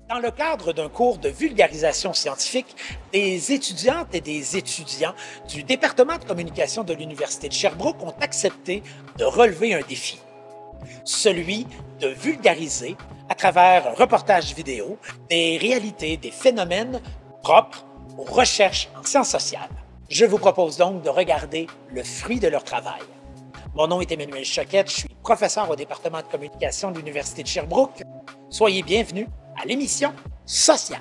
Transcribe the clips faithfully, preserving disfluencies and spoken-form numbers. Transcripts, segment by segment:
Dans le cadre d'un cours de vulgarisation scientifique, des étudiantes et des étudiants du département de communication de l'Université de Sherbrooke ont accepté de relever un défi, celui de vulgariser, à travers un reportage vidéo, des réalités, des phénomènes propres aux recherches en sciences sociales. Je vous propose donc de regarder le fruit de leur travail. Mon nom est Emmanuel Choquette, je suis professeur au département de communication de l'Université de Sherbrooke. Soyez bienvenus à l'émission Sociale.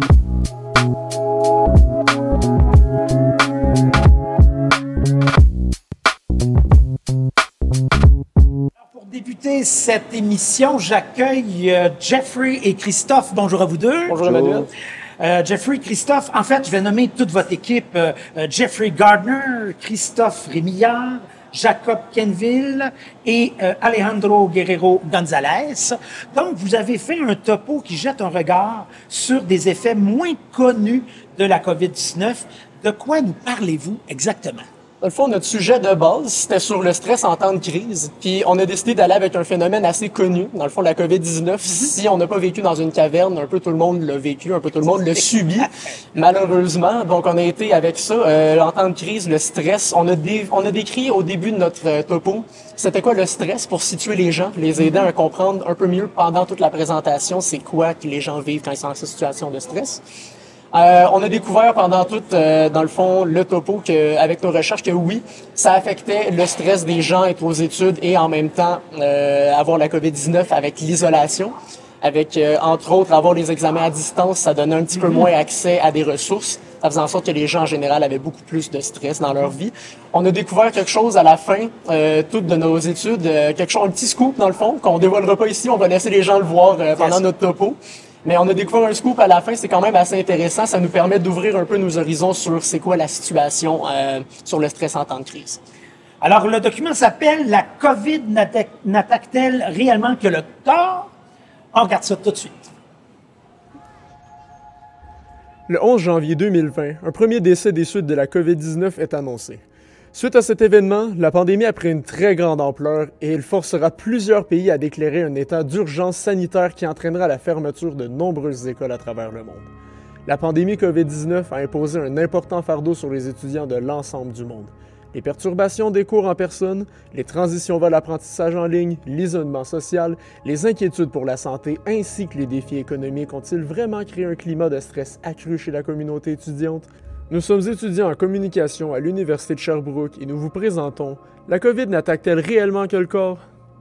Pour débuter cette émission, j'accueille euh, Jeffrey et Christophe. Bonjour à vous deux. Bonjour Emmanuel. Euh, Jeffrey, Christophe, en fait, je vais nommer toute votre équipe. Euh, euh, Jeffrey Gardner, Christophe Rémillard, Jacob Kenville et euh, Alejandro Guerrero González. Donc, vous avez fait un topo qui jette un regard sur des effets moins connus de la COVID dix-neuf. De quoi nous parlez-vous exactement? Dans le fond, notre sujet de base, c'était sur le stress en temps de crise. Puis on a décidé d'aller avec un phénomène assez connu, dans le fond, la COVID dix-neuf. Mm-hmm. Si on n'a pas vécu dans une caverne, un peu tout le monde l'a vécu, un peu tout le monde l'a subi, malheureusement. Donc on a été avec ça. Euh, en temps de crise, le stress, on a, dé- on a décrit au début de notre euh, topo, c'était quoi le stress pour situer les gens, les aider à comprendre un peu mieux pendant toute la présentation, c'est quoi que les gens vivent quand ils sont dans cette situation de stress. Euh, on a découvert pendant tout, euh, dans le fond, le topo, que, avec nos recherches, que oui, ça affectait le stress des gens, être aux études et en même temps euh, avoir la COVID dix-neuf avec l'isolation. Avec, euh, entre autres, avoir les examens à distance, ça donnait un petit mm-hmm. peu moins accès à des ressources. Ça faisait en sorte que les gens, en général, avaient beaucoup plus de stress dans leur vie. On a découvert quelque chose à la fin, euh, toutes de nos études, euh, quelque chose, un petit scoop, dans le fond, qu'on dévoilera pas ici. On va laisser les gens le voir euh, pendant yes. notre topo. Mais on a découvert un scoop à la fin, c'est quand même assez intéressant. Ça nous permet d'ouvrir un peu nos horizons sur c'est quoi la situation euh, sur le stress en temps de crise. Alors, le document s'appelle « La COVID n'attaque-t-elle réellement que le corps ?» On regarde ça tout de suite. Le onze janvier deux mille vingt, un premier décès des suites de la COVID dix-neuf est annoncé. Suite à cet événement, la pandémie a pris une très grande ampleur et il forcera plusieurs pays à déclarer un état d'urgence sanitaire qui entraînera la fermeture de nombreuses écoles à travers le monde. La pandémie COVID dix-neuf a imposé un important fardeau sur les étudiants de l'ensemble du monde. Les perturbations des cours en personne, les transitions vers l'apprentissage en ligne, l'isolement social, les inquiétudes pour la santé ainsi que les défis économiques ont-ils vraiment créé un climat de stress accru chez la communauté étudiante? Nous sommes étudiants en communication à l'Université de Sherbrooke et nous vous présentons « La COVID n'attaque-t-elle réellement que le corps? »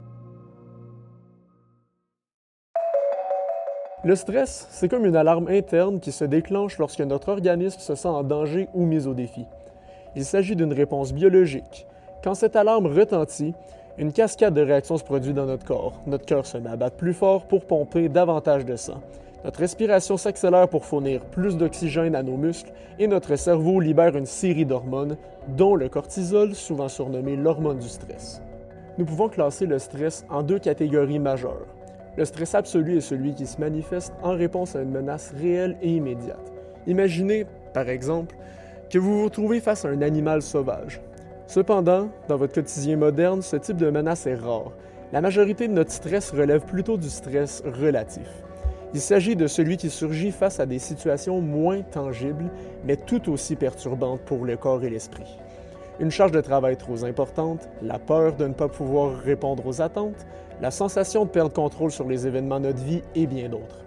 Le stress, c'est comme une alarme interne qui se déclenche lorsque notre organisme se sent en danger ou mis au défi. Il s'agit d'une réponse biologique. Quand cette alarme retentit, une cascade de réactions se produit dans notre corps. Notre cœur se met à battre plus fort pour pomper davantage de sang. Notre respiration s'accélère pour fournir plus d'oxygène à nos muscles et notre cerveau libère une série d'hormones, dont le cortisol, souvent surnommé l'hormone du stress. Nous pouvons classer le stress en deux catégories majeures. Le stress absolu est celui qui se manifeste en réponse à une menace réelle et immédiate. Imaginez, par exemple, que vous vous trouvez face à un animal sauvage. Cependant, dans votre quotidien moderne, ce type de menace est rare. La majorité de notre stress relève plutôt du stress relatif. Il s'agit de celui qui surgit face à des situations moins tangibles, mais tout aussi perturbantes pour le corps et l'esprit. Une charge de travail trop importante, la peur de ne pas pouvoir répondre aux attentes, la sensation de perdre contrôle sur les événements de notre vie et bien d'autres.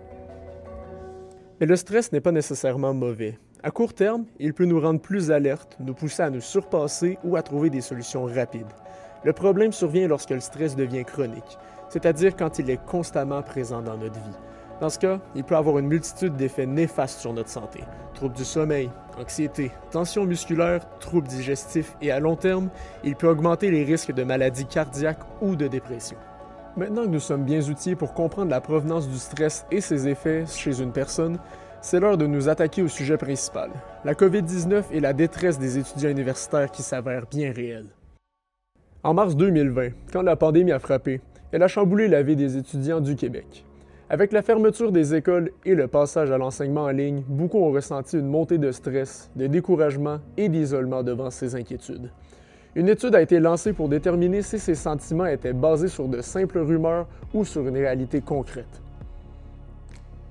Mais le stress n'est pas nécessairement mauvais. À court terme, il peut nous rendre plus alertes, nous pousser à nous surpasser ou à trouver des solutions rapides. Le problème survient lorsque le stress devient chronique, c'est-à-dire quand il est constamment présent dans notre vie. Dans ce cas, il peut avoir une multitude d'effets néfastes sur notre santé. Troubles du sommeil, anxiété, tension musculaire, troubles digestifs et à long terme, il peut augmenter les risques de maladies cardiaques ou de dépression. Maintenant que nous sommes bien outillés pour comprendre la provenance du stress et ses effets chez une personne, c'est l'heure de nous attaquer au sujet principal, la COVID dix-neuf et la détresse des étudiants universitaires qui s'avère bien réelle. En mars deux mille vingt, quand la pandémie a frappé, elle a chamboulé la vie des étudiants du Québec. Avec la fermeture des écoles et le passage à l'enseignement en ligne, beaucoup ont ressenti une montée de stress, de découragement et d'isolement devant ces inquiétudes. Une étude a été lancée pour déterminer si ces sentiments étaient basés sur de simples rumeurs ou sur une réalité concrète.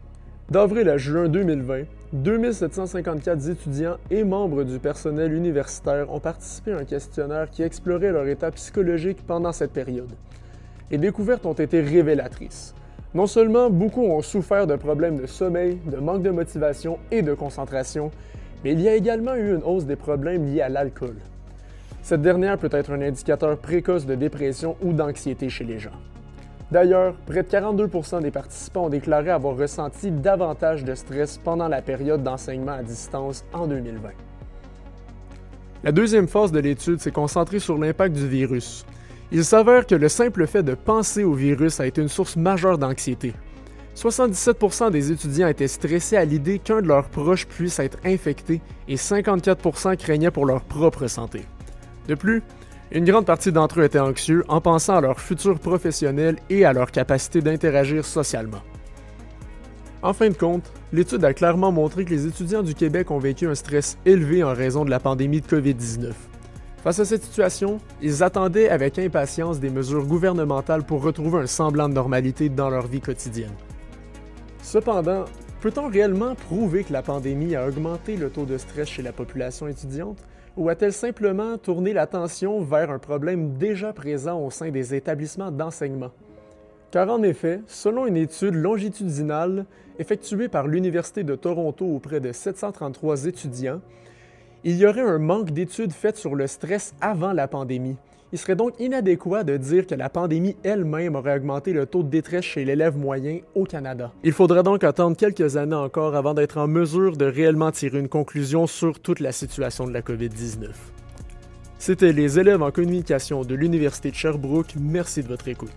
D'avril à juin deux mille vingt, deux mille sept cent cinquante-quatre étudiants et membres du personnel universitaire ont participé à un questionnaire qui explorait leur état psychologique pendant cette période. Les découvertes ont été révélatrices. Non seulement beaucoup ont souffert de problèmes de sommeil, de manque de motivation et de concentration, mais il y a également eu une hausse des problèmes liés à l'alcool. Cette dernière peut être un indicateur précoce de dépression ou d'anxiété chez les gens. D'ailleurs, près de quarante-deux pour cent des participants ont déclaré avoir ressenti davantage de stress pendant la période d'enseignement à distance en deux mille vingt. La deuxième phase de l'étude s'est concentrée sur l'impact du virus. Il s'avère que le simple fait de penser au virus a été une source majeure d'anxiété. soixante-dix-sept pour cent des étudiants étaient stressés à l'idée qu'un de leurs proches puisse être infecté et cinquante-quatre pour cent craignaient pour leur propre santé. De plus, une grande partie d'entre eux étaient anxieux en pensant à leur futur professionnel et à leur capacité d'interagir socialement. En fin de compte, l'étude a clairement montré que les étudiants du Québec ont vécu un stress élevé en raison de la pandémie de covid dix-neuf. Face à cette situation, ils attendaient avec impatience des mesures gouvernementales pour retrouver un semblant de normalité dans leur vie quotidienne. Cependant, peut-on réellement prouver que la pandémie a augmenté le taux de stress chez la population étudiante? Ou a-t-elle simplement tourné l'attention vers un problème déjà présent au sein des établissements d'enseignement? Car en effet, selon une étude longitudinale effectuée par l'Université de Toronto auprès de sept cent trente-trois étudiants, il y aurait un manque d'études faites sur le stress avant la pandémie. Il serait donc inadéquat de dire que la pandémie elle-même aurait augmenté le taux de détresse chez l'élève moyen au Canada. Il faudra donc attendre quelques années encore avant d'être en mesure de réellement tirer une conclusion sur toute la situation de la covid dix-neuf. C'était les élèves en communication de l'Université de Sherbrooke. Merci de votre écoute.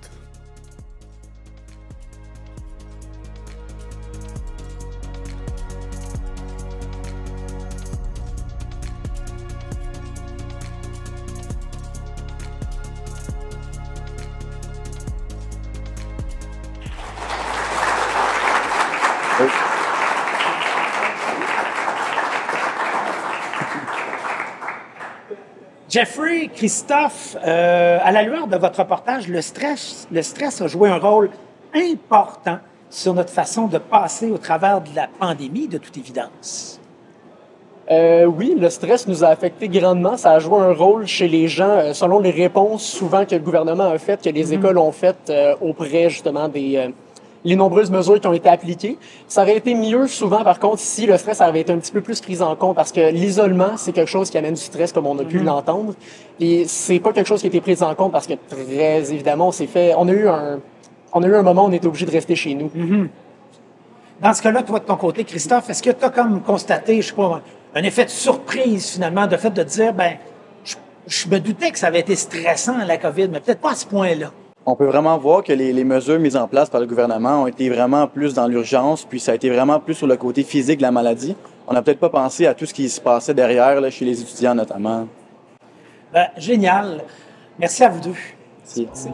Jeffrey, Christophe, euh, à la lueur de votre reportage, le stress, le stress a joué un rôle important sur notre façon de passer au travers de la pandémie, de toute évidence. Euh, oui, le stress nous a affecté grandement. Ça a joué un rôle chez les gens, euh, selon les réponses souvent que le gouvernement a faites, que les mm-hmm. écoles ont faites euh, auprès justement des... Euh, les nombreuses mesures qui ont été appliquées. Ça aurait été mieux souvent, par contre, si le stress avait été un petit peu plus pris en compte, parce que l'isolement, c'est quelque chose qui amène du stress, comme on a pu mm-hmm. l'entendre. Et c'est pas quelque chose qui a été pris en compte parce que, très évidemment, on s'est fait... On a eu un, on a eu un moment où on était obligé de rester chez nous. Mm-hmm. Dans ce cas-là, toi, de ton côté, Christophe, est-ce que tu as comme constaté, je sais pas, un effet de surprise, finalement, de fait de dire, ben, je, je me doutais que ça avait été stressant, la COVID, mais peut-être pas à ce point-là. On peut vraiment voir que les, les mesures mises en place par le gouvernement ont été vraiment plus dans l'urgence, puis ça a été vraiment plus sur le côté physique de la maladie. On n'a peut-être pas pensé à tout ce qui se passait derrière, là, chez les étudiants notamment. Ben, génial. Merci à vous deux. Merci. Merci.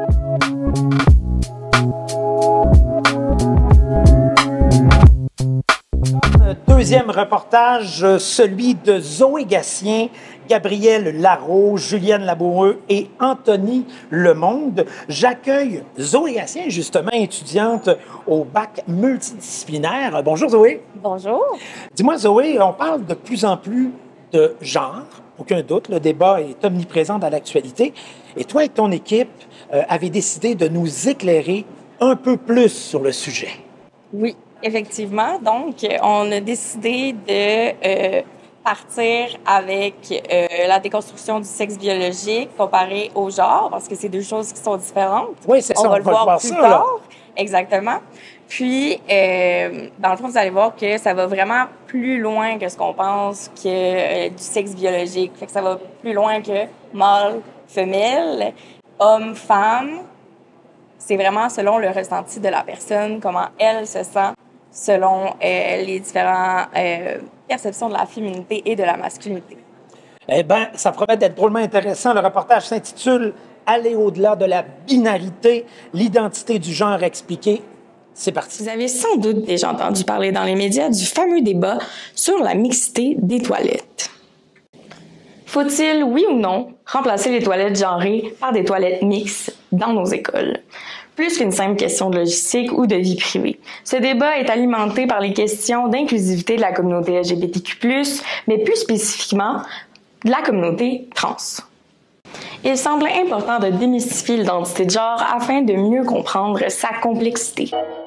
Deuxième reportage, celui de Zoé Gatien, Gabrielle Larreau, Julienne Laboureux et Anthony Lemonde. J'accueille Zoé Gatien, justement étudiante au bac multidisciplinaire. Bonjour Zoé. Bonjour. Dis-moi Zoé, on parle de plus en plus de genre, aucun doute, le débat est omniprésent dans l'actualité. Et toi et ton équipe euh, avez décidé de nous éclairer un peu plus sur le sujet. Oui. Effectivement. Donc, on a décidé de euh, partir avec euh, la déconstruction du sexe biologique comparé au genre, parce que c'est deux choses qui sont différentes. Oui, c'est ça. On va le voir, voir plus ça, tard. Là. Exactement. Puis, euh, dans le fond, vous allez voir que ça va vraiment plus loin que ce qu'on pense que euh, du sexe biologique. Fait que ça va plus loin que mâle, femelle, homme, femme. C'est vraiment selon le ressenti de la personne, comment elle se sent, selon euh, les différentes euh, perceptions de la féminité et de la masculinité. Eh bien, ça promet d'être drôlement intéressant. Le reportage s'intitule « Aller au-delà de la binarité, l'identité du genre expliquée ». C'est parti. Vous avez sans doute déjà entendu parler dans les médias du fameux débat sur la mixité des toilettes. Faut-il, oui ou non, remplacer les toilettes genrées par des toilettes mixtes dans nos écoles? plus qu'une simple question de logistique ou de vie privée. Ce débat est alimenté par les questions d'inclusivité de la communauté L G B T Q plus, mais plus spécifiquement de la communauté trans. Il semble important de démystifier l'identité de genre afin de mieux comprendre sa complexité.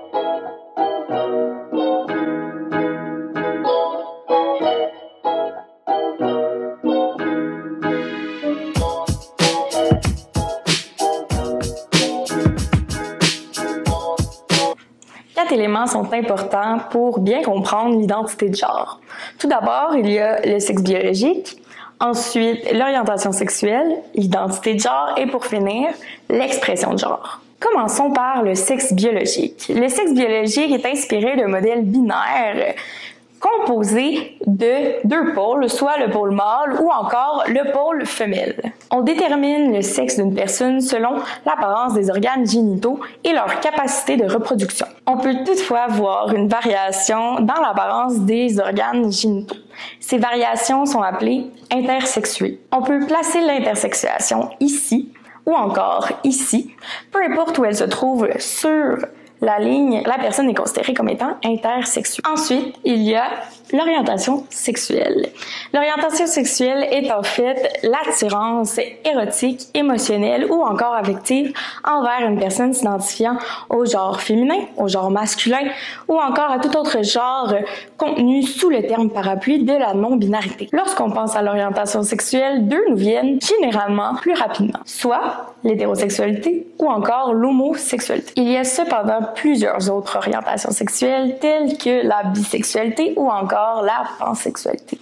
Quatre éléments sont importants pour bien comprendre l'identité de genre. Tout d'abord, il y a le sexe biologique, ensuite l'orientation sexuelle, l'identité de genre et pour finir, l'expression de genre. Commençons par le sexe biologique. Le sexe biologique est inspiré d'un modèle binaire composé de deux pôles, soit le pôle mâle ou encore le pôle femelle. On détermine le sexe d'une personne selon l'apparence des organes génitaux et leur capacité de reproduction. On peut toutefois voir une variation dans l'apparence des organes génitaux. Ces variations sont appelées intersexuées. On peut placer l'intersexuation ici ou encore ici, peu importe où elle se trouve sur la ligne, la personne est considérée comme étant intersexuée. Ensuite, il y a l'orientation sexuelle. L'orientation sexuelle est en fait l'attirance érotique, émotionnelle ou encore affective envers une personne s'identifiant au genre féminin, au genre masculin ou encore à tout autre genre contenu sous le terme parapluie de la non-binarité. Lorsqu'on pense à l'orientation sexuelle, deux nous viennent généralement plus rapidement, soit l'hétérosexualité ou encore l'homosexualité. Il y a cependant plusieurs autres orientations sexuelles telles que la bisexualité ou encore la pansexualité.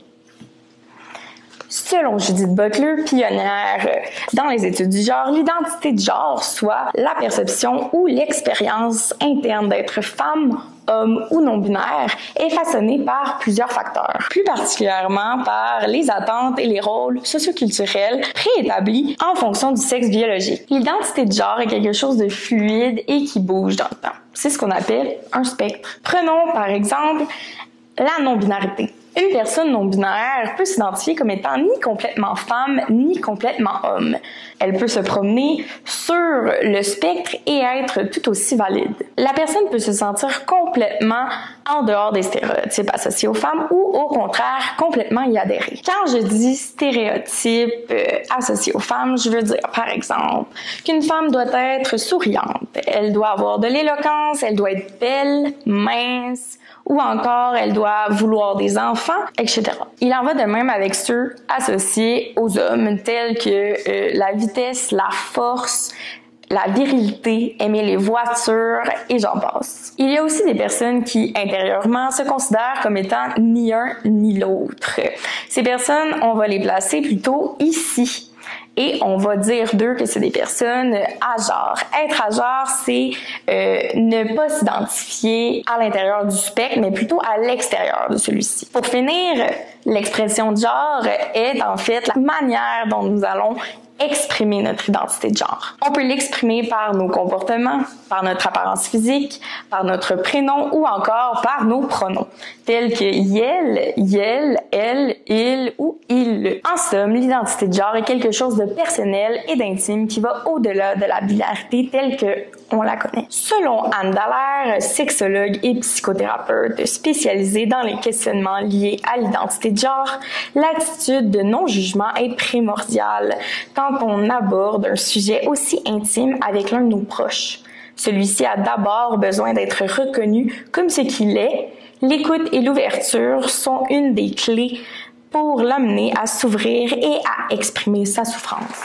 Selon Judith Butler, pionnière dans les études du genre, l'identité de genre, soit la perception ou l'expérience interne d'être femme, homme ou non-binaire, est façonnée par plusieurs facteurs, plus particulièrement par les attentes et les rôles socioculturels préétablis en fonction du sexe biologique. L'identité de genre est quelque chose de fluide et qui bouge dans le temps. C'est ce qu'on appelle un spectre. Prenons par exemple la non-binarité. Une personne non-binaire peut s'identifier comme étant ni complètement femme, ni complètement homme. Elle peut se promener sur le spectre et être tout aussi valide. La personne peut se sentir complètement en dehors des stéréotypes associés aux femmes ou, au contraire, complètement y adhérer. Quand je dis stéréotypes euh, associés aux femmes, je veux dire, par exemple, qu'une femme doit être souriante, elle doit avoir de l'éloquence, elle doit être belle, mince, ou encore elle doit vouloir des enfants, et cetera. Il en va de même avec ceux associés aux hommes, tels que euh, la vitesse, la force, la virilité, aimer les voitures, et j'en passe. Il y a aussi des personnes qui, intérieurement, se considèrent comme étant ni un ni l'autre. Ces personnes, on va les placer plutôt ici. Et on va dire d'eux que c'est des personnes à genre. Être à genre, c'est euh, ne pas s'identifier à l'intérieur du spectre, mais plutôt à l'extérieur de celui-ci. Pour finir, l'expression de genre est en fait la manière dont nous allons exprimer notre identité de genre. On peut l'exprimer par nos comportements, par notre apparence physique, par notre prénom ou encore par nos pronoms, tels que yel, yel, elle, il ou il. En somme, l'identité de genre est quelque chose de personnel et d'intime qui va au-delà de la binarité telle que on la connaît. Selon Anne Dallaire, sexologue et psychothérapeute spécialisée dans les questionnements liés à l'identité de genre, l'attitude de non-jugement est primordiale quand on aborde un sujet aussi intime avec l'un de nos proches. Celui-ci a d'abord besoin d'être reconnu comme ce qu'il est. L'écoute et l'ouverture sont une des clés pour l'amener à s'ouvrir et à exprimer sa souffrance.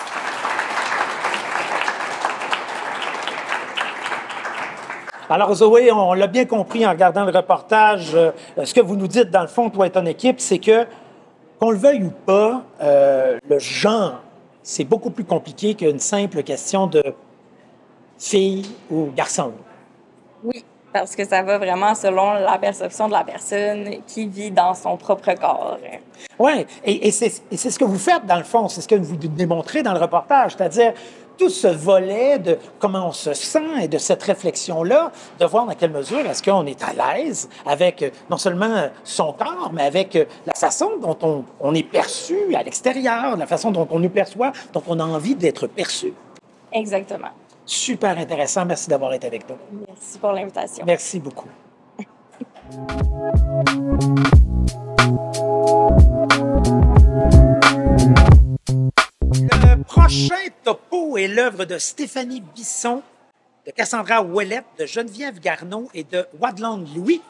Alors Zoé, on l'a bien compris en regardant le reportage. Euh, ce que vous nous dites, dans le fond, toi et ton équipe, c'est que, qu'on le veuille ou pas, euh, le genre, c'est beaucoup plus compliqué qu'une simple question de fille ou garçon. Oui, parce que ça va vraiment selon la perception de la personne qui vit dans son propre corps. Oui, et, et c'est et c'est ce que vous faites, dans le fond, c'est ce que vous démontrez dans le reportage, c'est-à-dire tout ce volet de comment on se sent et de cette réflexion-là, de voir dans quelle mesure est-ce qu'on est à l'aise avec non seulement son corps, mais avec la façon dont on, on est perçu à l'extérieur, la façon dont on nous perçoit, dont on a envie d'être perçu. Exactement. Super intéressant. Merci d'avoir été avec nous. Merci pour l'invitation. Merci beaucoup. Le prochain topo est l'œuvre de Stéphanie Bisson, de Cassandra Ouellette, de Geneviève Garneau et de Wadland Louis.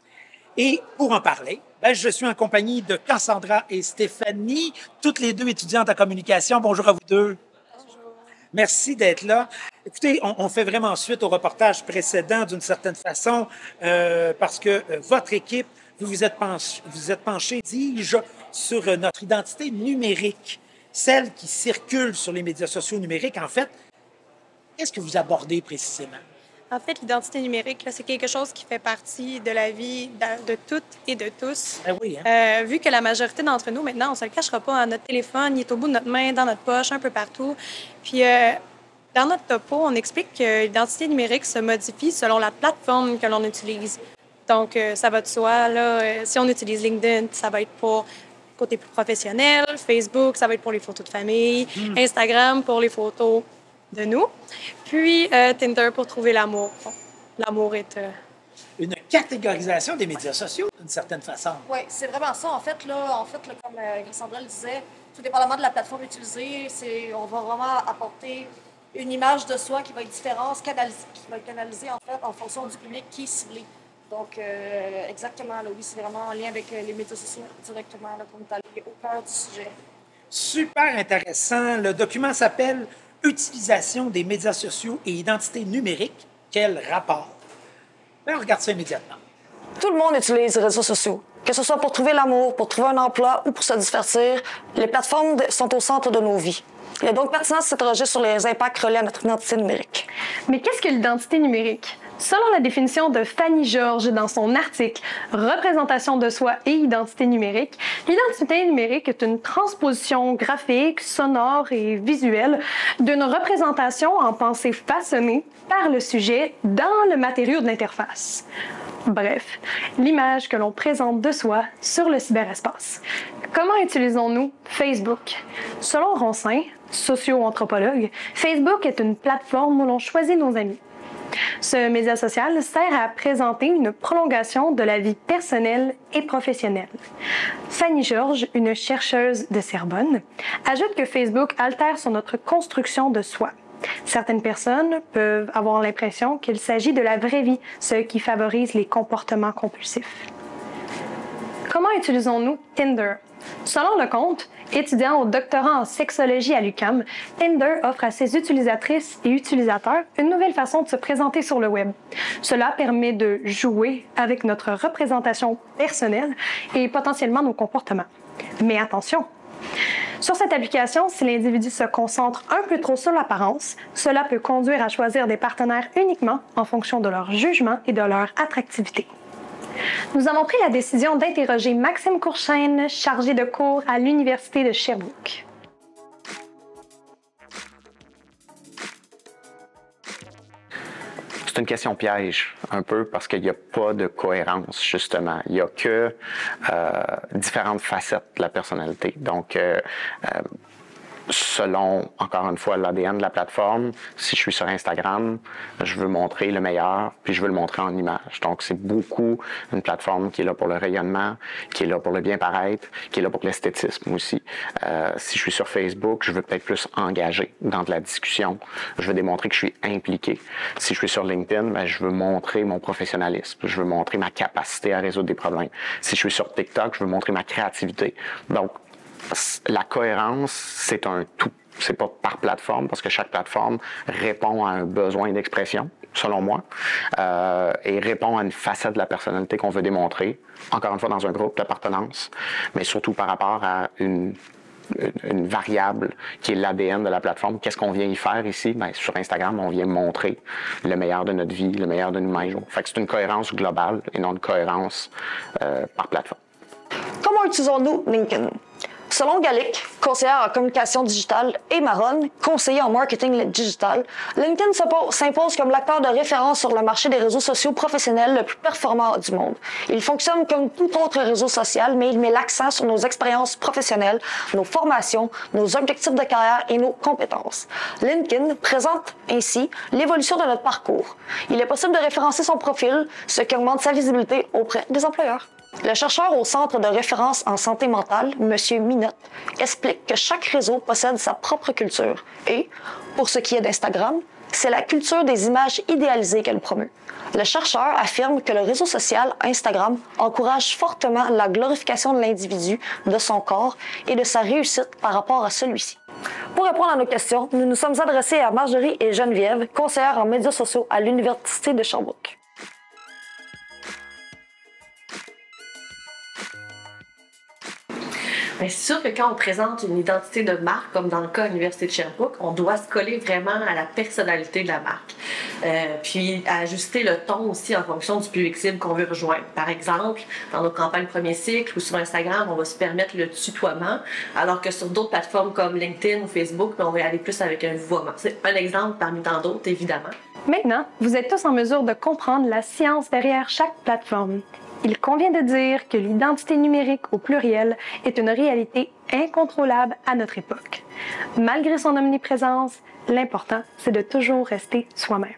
Et pour en parler, ben, je suis en compagnie de Cassandra et Stéphanie, toutes les deux étudiantes en communication. Bonjour à vous deux. Bonjour. Merci d'être là. Écoutez, on, on fait vraiment suite au reportage précédent d'une certaine façon, euh, parce que euh, votre équipe, vous vous êtes penché, vous êtes penché, dis-je, sur euh, notre identité numérique, celle qui circule sur les médias sociaux numériques. En fait, qu'est-ce que vous abordez précisément? En fait, l'identité numérique, c'est quelque chose qui fait partie de la vie de, de toutes et de tous. Ben oui, hein? euh, vu que la majorité d'entre nous, maintenant, on ne se le cachera pas, à notre téléphone, il est au bout de notre main, dans notre poche, un peu partout. Puis, euh, dans notre topo, on explique que l'identité numérique se modifie selon la plateforme que l'on utilise. Donc, euh, ça va de soi. Là, euh, si on utilise LinkedIn, ça va être pour côté plus professionnel. Facebook, ça va être pour les photos de famille. Mmh. Instagram, pour les photos de nous. Puis euh, Tinder pour trouver l'amour. Bon, l'amour est... Euh... Une catégorisation des médias sociaux, d'une certaine façon. Oui, c'est vraiment ça. En fait, là, en fait là, comme euh, Cassandra le disait, tout dépendamment de la plateforme utilisée, c'est, on va vraiment apporter une image de soi qui va être différente, canalisée, qui va être canalisée en, fait, en fonction du public qui est ciblé. Donc, euh, exactement, là, oui, c'est vraiment en lien avec euh, les médias sociaux directement, là, qu'on est allé au cœur du sujet. Super intéressant. Le document s'appelle « Utilisation des médias sociaux et identité numérique. Quel rapport? » Ben, on regarde ça immédiatement. Tout le monde utilise les réseaux sociaux. Que ce soit pour trouver l'amour, pour trouver un emploi ou pour se divertir, les plateformes sont au centre de nos vies. Il est donc pertinent de s'interroger sur les impacts reliés à notre identité numérique. Mais qu'est-ce que l'identité numérique? Selon la définition de Fanny Georges dans son article « Représentation de soi et identité numérique », l'identité numérique est une transposition graphique, sonore et visuelle d'une représentation en pensée façonnée par le sujet dans le matériau de l'interface. Bref, l'image que l'on présente de soi sur le cyberespace. Comment utilisons-nous Facebook? Selon Roncin, socio-anthropologue, Facebook est une plateforme où l'on choisit nos amis. Ce média social sert à présenter une prolongation de la vie personnelle et professionnelle. Fanny Georges, une chercheuse de Sorbonne, ajoute que Facebook altère sur notre construction de soi. Certaines personnes peuvent avoir l'impression qu'il s'agit de la vraie vie, ce qui favorise les comportements compulsifs. Comment utilisons-nous Tinder? Selon le compte, étudiant au doctorat en sexologie à l'U Q A M, Tinder offre à ses utilisatrices et utilisateurs une nouvelle façon de se présenter sur le web. Cela permet de jouer avec notre représentation personnelle et potentiellement nos comportements. Mais attention! Sur cette application, si l'individu se concentre un peu trop sur l'apparence, cela peut conduire à choisir des partenaires uniquement en fonction de leur jugement et de leur attractivité. Nous avons pris la décision d'interroger Maxime Courchaine, chargé de cours à l'Université de Sherbrooke. C'est une question piège, un peu, parce qu'il n'y a pas de cohérence, justement. Il n'y a que euh, différentes facettes de la personnalité. Donc, euh, euh, selon, encore une fois, l'A D N de la plateforme, si je suis sur Instagram, je veux montrer le meilleur, puis je veux le montrer en image. Donc, c'est beaucoup une plateforme qui est là pour le rayonnement, qui est là pour le bien-paraître, qui est là pour l'esthétisme aussi. Euh, si je suis sur Facebook, je veux peut-être plus engager dans de la discussion. Je veux démontrer que je suis impliqué. Si je suis sur LinkedIn, ben, je veux montrer mon professionnalisme. Je veux montrer ma capacité à résoudre des problèmes. Si je suis sur TikTok, je veux montrer ma créativité. Donc, la cohérence, c'est un tout. C'est pas par plateforme, parce que chaque plateforme répond à un besoin d'expression, selon moi, euh, et répond à une facette de la personnalité qu'on veut démontrer, encore une fois dans un groupe d'appartenance, mais surtout par rapport à une, une, une variable qui est l'A D N de la plateforme. Qu'est-ce qu'on vient y faire ici? Bien, sur Instagram, on vient montrer le meilleur de notre vie, le meilleur de nous-mêmes. Fait que c'est une cohérence globale et non une cohérence euh, par plateforme. Comment utilisons-nous LinkedIn? Selon Gallic, conseillère en communication digitale, et Maron, conseiller en marketing digital, LinkedIn s'impose comme l'acteur de référence sur le marché des réseaux sociaux professionnels le plus performant du monde. Il fonctionne comme tout autre réseau social, mais il met l'accent sur nos expériences professionnelles, nos formations, nos objectifs de carrière et nos compétences. LinkedIn présente ainsi l'évolution de notre parcours. Il est possible de référencer son profil, ce qui augmente sa visibilité auprès des employeurs. Le chercheur au Centre de référence en santé mentale, M. Minotte, explique que chaque réseau possède sa propre culture et, pour ce qui est d'Instagram, c'est la culture des images idéalisées qu'elle promeut. Le chercheur affirme que le réseau social Instagram encourage fortement la glorification de l'individu, de son corps et de sa réussite par rapport à celui-ci. Pour répondre à nos questions, nous nous sommes adressés à Marjorie et Geneviève, conseillères en médias sociaux à l'Université de Sherbrooke. Bien, c'est sûr que quand on présente une identité de marque, comme dans le cas de l'Université de Sherbrooke, on doit se coller vraiment à la personnalité de la marque. Euh, puis ajuster le ton aussi en fonction du public cible qu'on veut rejoindre. Par exemple, dans nos campagnes premier cycle ou sur Instagram, on va se permettre le tutoiement, alors que sur d'autres plateformes comme LinkedIn ou Facebook, on va aller plus avec un vouvoiement. C'est un exemple parmi tant d'autres, évidemment. Maintenant, vous êtes tous en mesure de comprendre la science derrière chaque plateforme. Il convient de dire que l'identité numérique au pluriel est une réalité incontrôlable à notre époque. Malgré son omniprésence, l'important, c'est de toujours rester soi-même.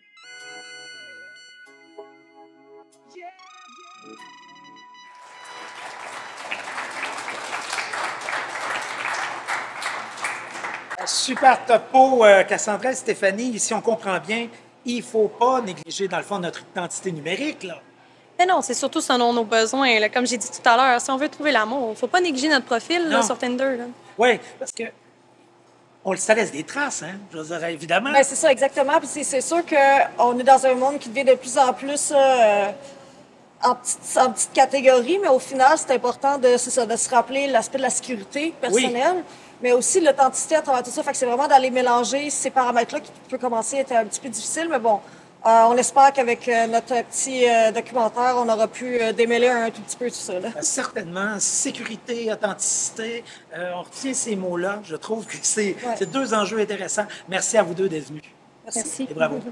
Super topo, euh, Cassandra et Stéphanie. Si on comprend bien, il ne faut pas négliger, dans le fond, notre identité numérique, là. Mais non, c'est surtout selon nos besoins. Là. Comme j'ai dit tout à l'heure, si on veut trouver l'amour, il ne faut pas négliger notre profil là, sur Tinder. Oui, parce que on, ça laisse des traces, hein? Je veux dire, évidemment. Bien, c'est ça, exactement. Puis c'est sûr qu'on est dans un monde qui devient de plus en plus euh, en, petite, en petite catégorie, mais au final, c'est important de, c'est ça, de se rappeler l'aspect de la sécurité personnelle, oui, mais aussi l'authenticité à travers tout ça. Fait que c'est vraiment d'aller mélanger ces paramètres-là qui peut commencer à être un petit peu difficile, mais bon. Euh, on espère qu'avec euh, notre petit euh, documentaire, on aura pu euh, démêler un tout petit peu tout ça. Là. Certainement. Sécurité, authenticité, euh, on retient ces mots-là. Je trouve que c'est ouais. deux enjeux intéressants. Merci à vous deux d'être venus. Merci. Merci. Et bravo.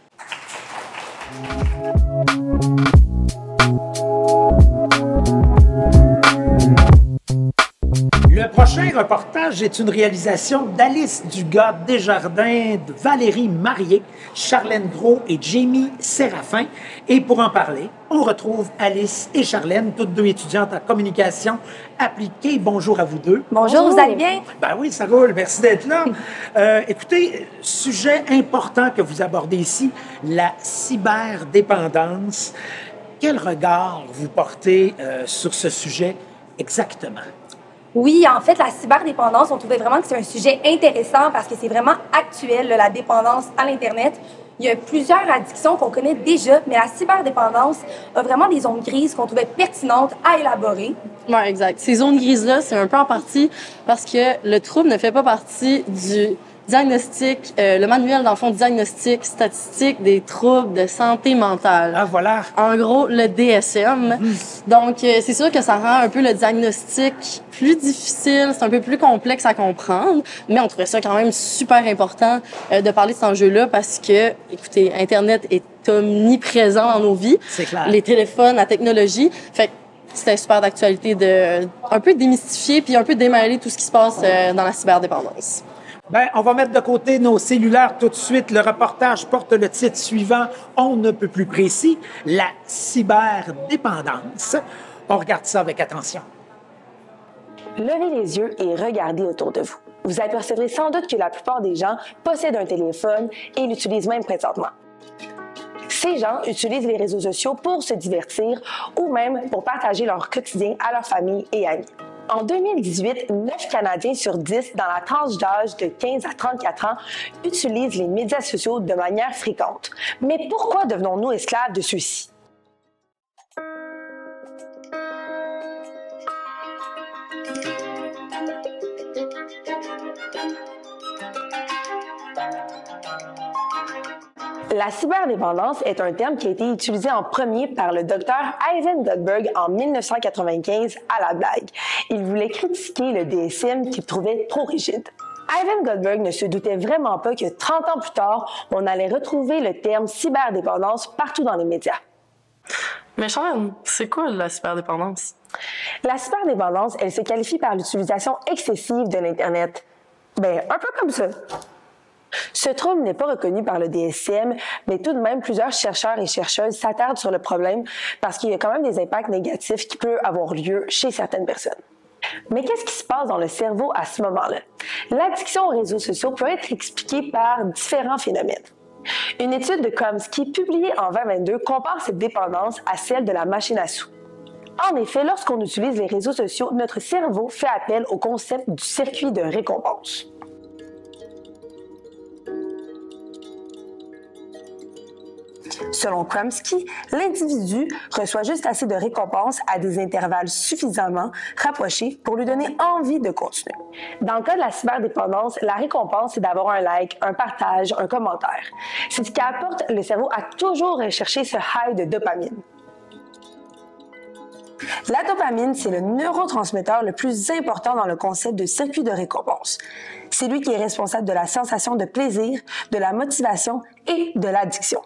Le prochain reportage est une réalisation d'Alice Dugas Desjardins, de Valérie Marié, Charlène Gros et Jamie Séraphin. Et pour en parler, on retrouve Alice et Charlène, toutes deux étudiantes en communication appliquée. Bonjour à vous deux. Bonjour, Bonjour. Vous allez bien? Ben oui, ça roule. Merci d'être là. Euh, écoutez, sujet important que vous abordez ici, la cyberdépendance. Quel regard vous portez euh, sur ce sujet exactement? Oui, en fait, la cyberdépendance, on trouvait vraiment que c'est un sujet intéressant parce que c'est vraiment actuel, là, la dépendance à l'Internet. Il y a plusieurs addictions qu'on connaît déjà, mais la cyberdépendance a vraiment des zones grises qu'on trouvait pertinentes à élaborer. Oui, exact. Ces zones grises-là, c'est un peu en partie parce que le trouble ne fait pas partie du diagnostic, euh, le manuel, dans le fond, diagnostic statistique des troubles de santé mentale. Ah, voilà. En gros, le D S M. Mm-hmm. Donc, euh, c'est sûr que ça rend un peu le diagnostic plus difficile, c'est un peu plus complexe à comprendre, mais on trouvait ça quand même super important euh, de parler de cet enjeu-là parce que, écoutez, Internet est omniprésent dans nos vies. C'est clair. Les téléphones, la technologie. Fait que c'était super d'actualité de un peu démystifier puis un peu démêler tout ce qui se passe euh, dans la cyberdépendance. Bien, on va mettre de côté nos cellulaires tout de suite. Le reportage porte le titre suivant, on ne peut plus précis, la cyberdépendance. On regarde ça avec attention. Levez les yeux et regardez autour de vous. Vous apercevrez sans doute que la plupart des gens possèdent un téléphone et l'utilisent même présentement. Ces gens utilisent les réseaux sociaux pour se divertir ou même pour partager leur quotidien à leur famille et amis. En deux mille dix-huit, neuf Canadiens sur dix dans la tranche d'âge de quinze à trente-quatre ans utilisent les médias sociaux de manière fréquente. Mais pourquoi devenons-nous esclaves de ceux-ci? La cyberdépendance est un terme qui a été utilisé en premier par le docteur Ivan Goldberg en mille neuf cent quatre-vingt-quinze à la blague. Il voulait critiquer le D S M qu'il trouvait trop rigide. Ivan Goldberg ne se doutait vraiment pas que trente ans plus tard, on allait retrouver le terme cyberdépendance partout dans les médias. Mais Charlène, c'est quoi la cyberdépendance? La cyberdépendance, elle se qualifie par l'utilisation excessive de l'Internet. Ben, un peu comme ça. Ce trouble n'est pas reconnu par le D S M, mais tout de même, plusieurs chercheurs et chercheuses s'attardent sur le problème parce qu'il y a quand même des impacts négatifs qui peuvent avoir lieu chez certaines personnes. Mais qu'est-ce qui se passe dans le cerveau à ce moment-là? L'addiction aux réseaux sociaux peut être expliquée par différents phénomènes. Une étude de Chomsky publiée en vingt vingt-deux compare cette dépendance à celle de la machine à sous. En effet, lorsqu'on utilise les réseaux sociaux, notre cerveau fait appel au concept du circuit de récompense. Selon Chomsky, l'individu reçoit juste assez de récompenses à des intervalles suffisamment rapprochés pour lui donner envie de continuer. Dans le cas de la cyberdépendance, la récompense, c'est d'avoir un like, un partage, un commentaire. C'est ce qui apporte le cerveau à toujours rechercher ce high de dopamine. La dopamine, c'est le neurotransmetteur le plus important dans le concept de circuit de récompense. C'est lui qui est responsable de la sensation de plaisir, de la motivation et de l'addiction.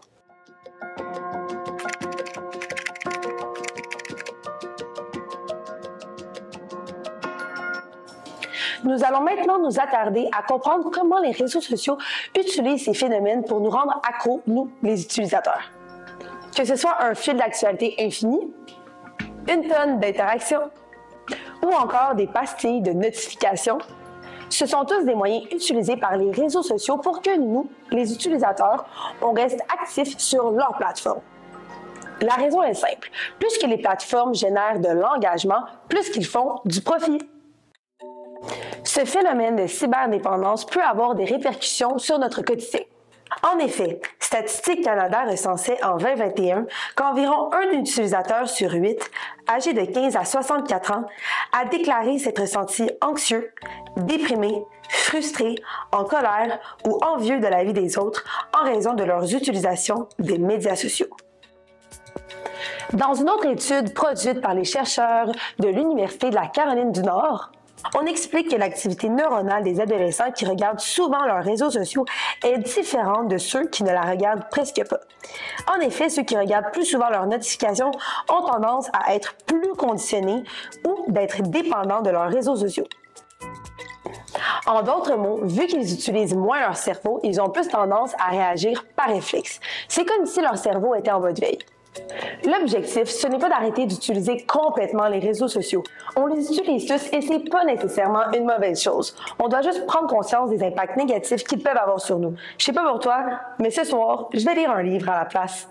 Nous allons maintenant nous attarder à comprendre comment les réseaux sociaux utilisent ces phénomènes pour nous rendre accros, nous, les utilisateurs. Que ce soit un fil d'actualité infini, une tonne d'interactions ou encore des pastilles de notifications, ce sont tous des moyens utilisés par les réseaux sociaux pour que nous, les utilisateurs, on reste actifs sur leur plateforme. La raison est simple. Plus que les plateformes génèrent de l'engagement, plus qu'ils font du profit. Ce phénomène de cyberdépendance peut avoir des répercussions sur notre quotidien. En effet, Statistique Canada recensait en vingt vingt et un qu'environ un utilisateur sur huit, âgé de quinze à soixante-quatre ans, a déclaré s'être senti anxieux, déprimé, frustré, en colère ou envieux de la vie des autres en raison de leurs utilisations des médias sociaux. Dans une autre étude produite par les chercheurs de l'Université de la Caroline du Nord, on explique que l'activité neuronale des adolescents qui regardent souvent leurs réseaux sociaux est différente de ceux qui ne la regardent presque pas. En effet, ceux qui regardent plus souvent leurs notifications ont tendance à être plus conditionnés ou d'être dépendants de leurs réseaux sociaux. En d'autres mots, vu qu'ils utilisent moins leur cerveau, ils ont plus tendance à réagir par réflexe. C'est comme si leur cerveau était en mode veille. L'objectif, ce n'est pas d'arrêter d'utiliser complètement les réseaux sociaux. On les utilise tous et c'est pas nécessairement une mauvaise chose. On doit juste prendre conscience des impacts négatifs qu'ils peuvent avoir sur nous. Je sais pas pour toi, mais ce soir, je vais lire un livre à la place.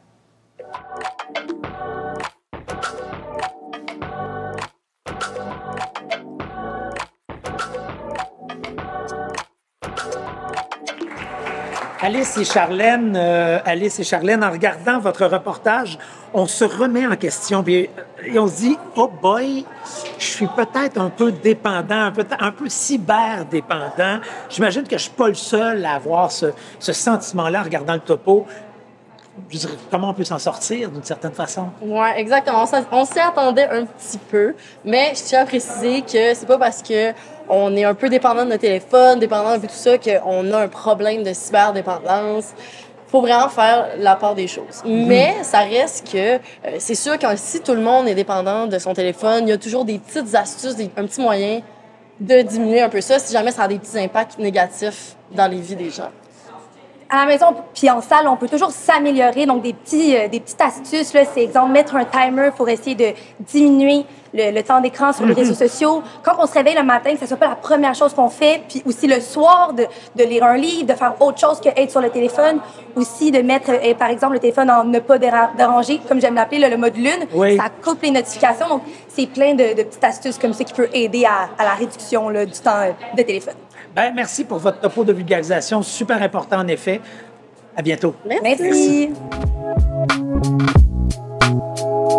Alice et Charlène, euh, Alice et Charlène, en regardant votre reportage, on se remet en question et, et on se dit, oh boy, je suis peut-être un peu dépendant, un peu, un peu cyber-dépendant. J'imagine que je suis pas le seul à avoir ce, ce sentiment-là en regardant le topo. Je dirais, comment on peut s'en sortir d'une certaine façon? Oui, exactement. On s'y attendait un petit peu, mais je tiens à préciser que c'est pas parce que on est un peu dépendant de notre téléphone, dépendant un peu de tout ça, qu'on a un problème de cyberdépendance. Il faut vraiment faire la part des choses. Mm-hmm. Mais ça reste que euh, c'est sûr que si tout le monde est dépendant de son téléphone, il y a toujours des petites astuces, des, un petit moyen de diminuer un peu ça si jamais ça a des petits impacts négatifs dans les vies des gens. À la maison puis en salle, on peut toujours s'améliorer. Donc, des, petits, euh, des petites astuces, là, c'est exemple, mettre un timer pour essayer de diminuer le, le temps d'écran sur les réseaux sociaux. Quand on se réveille le matin, que ce soit pas la première chose qu'on fait. Puis aussi le soir, de, de lire un livre, de faire autre chose que être sur le téléphone. Aussi de mettre, euh, par exemple, le téléphone en ne pas déranger, comme j'aime l'appeler, là, le mode lune. Oui. Ça coupe les notifications. Donc, c'est plein de, de petites astuces comme ça qui peut aider à, à la réduction là, du temps de téléphone. Bien, merci pour votre topo de vulgarisation. Super important, en effet. À bientôt. Merci. Merci.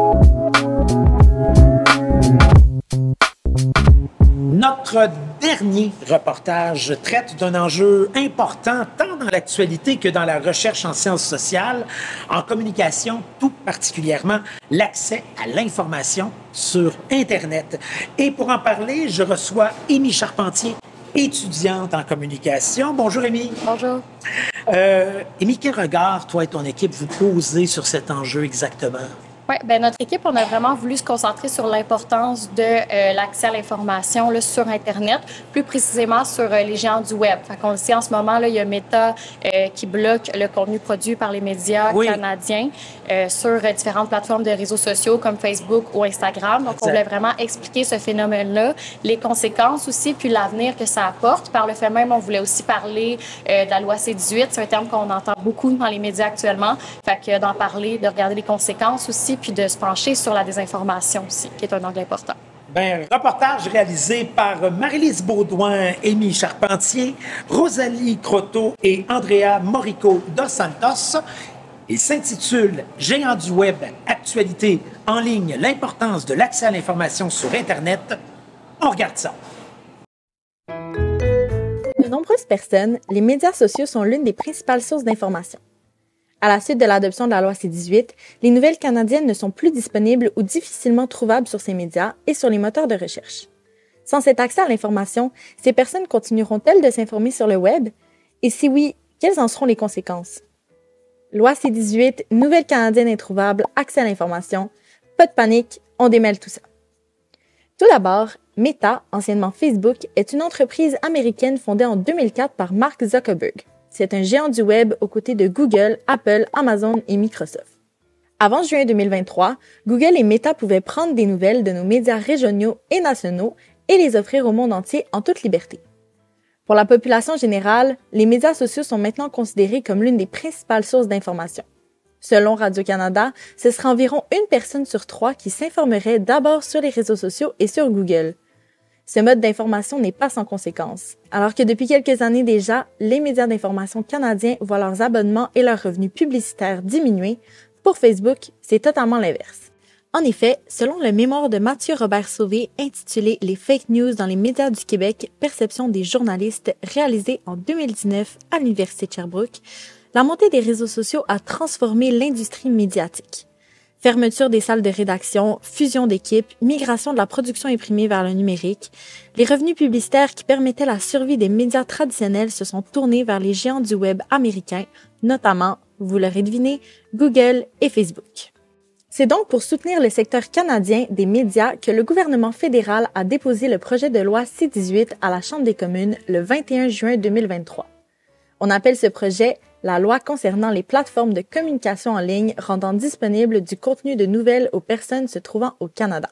Notre dernier dernier reportage traite d'un enjeu important tant dans l'actualité que dans la recherche en sciences sociales, en communication, tout particulièrement l'accès à l'information sur Internet. Et pour en parler, je reçois Amy Charpentier, étudiante en communication. Bonjour, Amy. Bonjour. Euh, Amy, quel regard, toi et ton équipe, vous posez sur cet enjeu exactement? Oui, bien, notre équipe, on a vraiment voulu se concentrer sur l'importance de euh, l'accès à l'information là, sur Internet, plus précisément sur euh, les géants du Web. Fait qu'on le sait en ce moment, là, il y a Meta euh, qui bloque le contenu produit par les médias oui. canadiens euh, sur euh, différentes plateformes de réseaux sociaux comme Facebook ou Instagram. Donc, exact. On voulait vraiment expliquer ce phénomène-là, les conséquences aussi, puis l'avenir que ça apporte. Par le fait même, on voulait aussi parler euh, de la loi C dix-huit. C'est un terme qu'on entend beaucoup dans les médias actuellement. Fait que d'en parler, de regarder les conséquences aussi, puis de se pencher sur la désinformation aussi, qui est un angle important. Bien, reportage réalisé par Marie-Lise Baudouin, Amy Charpentier, Rosalie Croteau et Andrea Morico dos Santos. Il s'intitule « Géants du Web, actualité en ligne, l'importance de l'accès à l'information sur Internet ». On regarde ça. Pour de nombreuses personnes, les médias sociaux sont l'une des principales sources d'information. À la suite de l'adoption de la loi C dix-huit, les nouvelles canadiennes ne sont plus disponibles ou difficilement trouvables sur ces médias et sur les moteurs de recherche. Sans cet accès à l'information, ces personnes continueront-elles de s'informer sur le web? Et si oui, quelles en seront les conséquences? Loi C dix-huit, nouvelle canadienne introuvable, accès à l'information. Pas de panique, on démêle tout ça. Tout d'abord, Meta, anciennement Facebook, est une entreprise américaine fondée en deux mille quatre par Mark Zuckerberg. C'est un géant du web aux côtés de Google, Apple, Amazon et Microsoft. Avant juin deux mille vingt-trois, Google et Meta pouvaient prendre des nouvelles de nos médias régionaux et nationaux et les offrir au monde entier en toute liberté. Pour la population générale, les médias sociaux sont maintenant considérés comme l'une des principales sources d'information. Selon Radio-Canada, ce sera environ une personne sur trois qui s'informerait d'abord sur les réseaux sociaux et sur Google. Ce mode d'information n'est pas sans conséquences, alors que depuis quelques années déjà, les médias d'information canadiens voient leurs abonnements et leurs revenus publicitaires diminuer. Pour Facebook, c'est totalement l'inverse. En effet, selon le mémoire de Mathieu Robert-Sauvé intitulé « Les fake news dans les médias du Québec, perception des journalistes » réalisé en deux mille dix-neuf à l'Université de Sherbrooke, la montée des réseaux sociaux a transformé l'industrie médiatique. Fermeture des salles de rédaction, fusion d'équipes, migration de la production imprimée vers le numérique, les revenus publicitaires qui permettaient la survie des médias traditionnels se sont tournés vers les géants du web américains, notamment, vous l'aurez deviné, Google et Facebook. C'est donc pour soutenir le secteur canadien des médias que le gouvernement fédéral a déposé le projet de loi C dix-huit à la Chambre des communes le vingt et un juin deux mille vingt-trois. On appelle ce projet la loi concernant les plateformes de communication en ligne rendant disponible du contenu de nouvelles aux personnes se trouvant au Canada.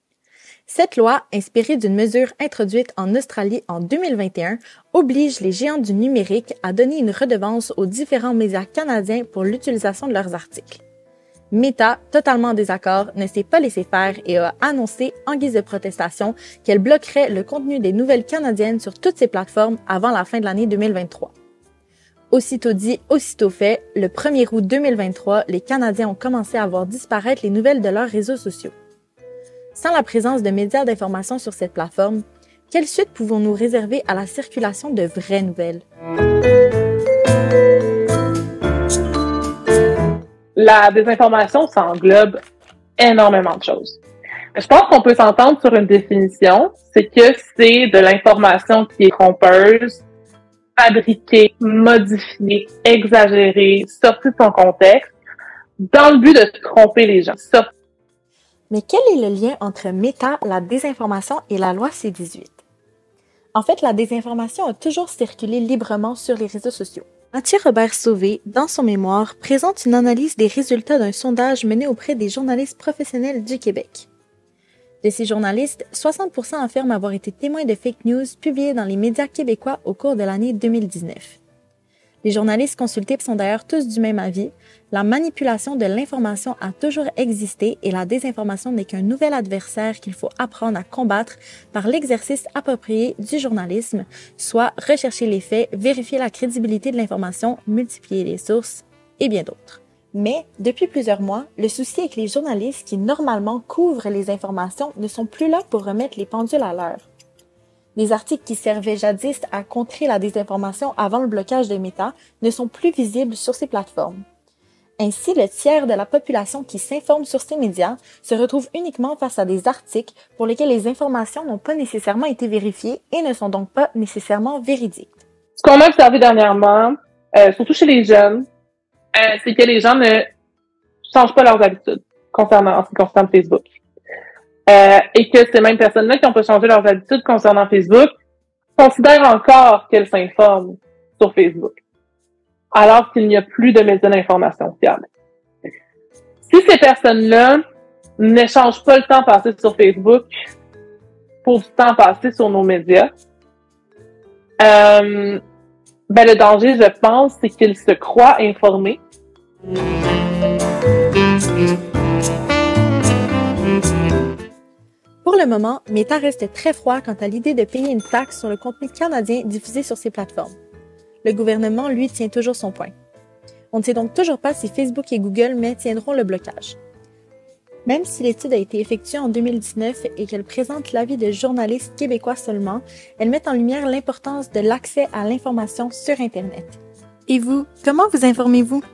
Cette loi, inspirée d'une mesure introduite en Australie en deux mille vingt et un, oblige les géants du numérique à donner une redevance aux différents médias canadiens pour l'utilisation de leurs articles. Meta, totalement en désaccord, ne s'est pas laissé faire et a annoncé, en guise de protestation, qu'elle bloquerait le contenu des nouvelles canadiennes sur toutes ses plateformes avant la fin de l'année deux mille vingt-trois. Aussitôt dit, aussitôt fait, le premier août deux mille vingt-trois, les Canadiens ont commencé à voir disparaître les nouvelles de leurs réseaux sociaux. Sans la présence de médias d'information sur cette plateforme, quelle suite pouvons-nous réserver à la circulation de vraies nouvelles? La désinformation, ça englobe énormément de choses. Je pense qu'on peut s'entendre sur une définition, c'est que c'est de l'information qui est trompeuse, fabriquée, modifiée, exagérée, sortie de son contexte, dans le but de tromper les gens. Ça. Mais quel est le lien entre Meta, la désinformation et la loi C dix-huit? En fait, la désinformation a toujours circulé librement sur les réseaux sociaux. Mathieu Robert-Sauvé, dans son mémoire, présente une analyse des résultats d'un sondage mené auprès des journalistes professionnels du Québec. De ces journalistes, soixante pour cent affirment avoir été témoins de fake news publiées dans les médias québécois au cours de l'année deux mille dix-neuf. Les journalistes consultés sont d'ailleurs tous du même avis. La manipulation de l'information a toujours existé et la désinformation n'est qu'un nouvel adversaire qu'il faut apprendre à combattre par l'exercice approprié du journalisme, soit rechercher les faits, vérifier la crédibilité de l'information, multiplier les sources et bien d'autres. Mais, depuis plusieurs mois, le souci est que les journalistes qui normalement couvrent les informations ne sont plus là pour remettre les pendules à l'heure. Des articles qui servaient jadis à contrer la désinformation avant le blocage de Meta ne sont plus visibles sur ces plateformes. Ainsi, le tiers de la population qui s'informe sur ces médias se retrouve uniquement face à des articles pour lesquels les informations n'ont pas nécessairement été vérifiées et ne sont donc pas nécessairement véridiques. Ce qu'on a observé dernièrement, euh, surtout chez les jeunes, euh, c'est que les gens ne changent pas leurs habitudes concernant, en ce qui concerne Facebook. Euh, et que ces mêmes personnes-là qui n'ont pas changé leurs habitudes concernant Facebook considèrent encore qu'elles s'informent sur Facebook, alors qu'il n'y a plus de médias d'information fiables. Si ces personnes-là n'échangent pas le temps passé sur Facebook pour du temps passé sur nos médias, euh, ben le danger, je pense, c'est qu'ils se croient informés. Pour le moment, Meta reste très froid quant à l'idée de payer une taxe sur le contenu canadien diffusé sur ces plateformes. Le gouvernement, lui, tient toujours son point. On ne sait donc toujours pas si Facebook et Google maintiendront le blocage. Même si l'étude a été effectuée en deux mille dix-neuf et qu'elle présente l'avis de journalistes québécois seulement, elle met en lumière l'importance de l'accès à l'information sur Internet. Et vous, comment vous informez-vous?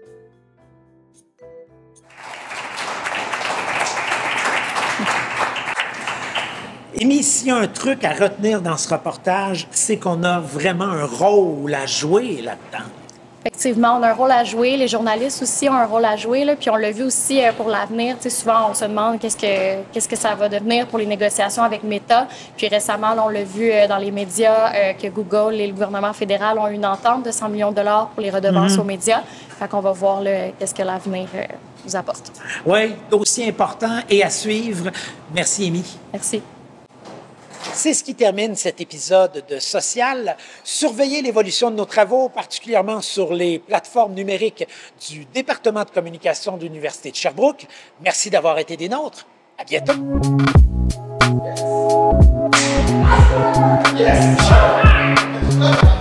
Émy, s'il y a un truc à retenir dans ce reportage, c'est qu'on a vraiment un rôle à jouer là-dedans. Effectivement, on a un rôle à jouer. Les journalistes aussi ont un rôle à jouer. Là. Puis on l'a vu aussi euh, pour l'avenir. Tu sais, souvent, on se demande qu'est-ce que qu'est-ce que ça va devenir pour les négociations avec Meta. Puis récemment, là, on l'a vu euh, dans les médias euh, que Google et le gouvernement fédéral ont une entente de cent millions de dollars pour les redevances Mm-hmm. aux médias. Fait qu'on va voir là, qu'est-ce que l'avenir euh, nous apporte. Oui, dossier important et à suivre. Merci, Émy. Merci. C'est ce qui termine cet épisode de Social. Surveillez l'évolution de nos travaux, particulièrement sur les plateformes numériques du département de communication de l'Université de Sherbrooke. Merci d'avoir été des nôtres. À bientôt. Yes.